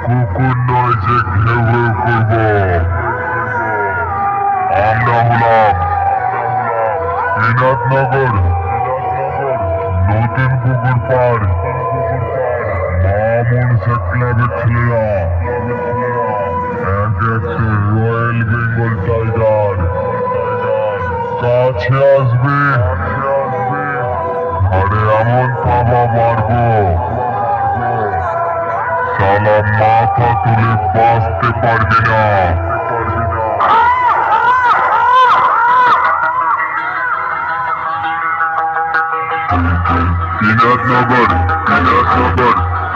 কুকুর নয় যে ঘেউ ঘেউ করব। আমরা হলাম বিনাথনগর নতুন পুকুর পাড় মা মনসা ক্লাবের ছেলেরা এক একটা রয়্যাল বেঙ্গল টাইগার কাছে আসবে, আরে এমন থাবা মারবো শালা মাথা তুলে বাঁচতে পারবি না। বিনাথনগর নতুন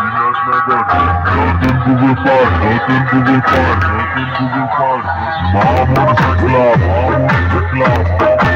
পুকুর পাড় মা মনসা ক্লাব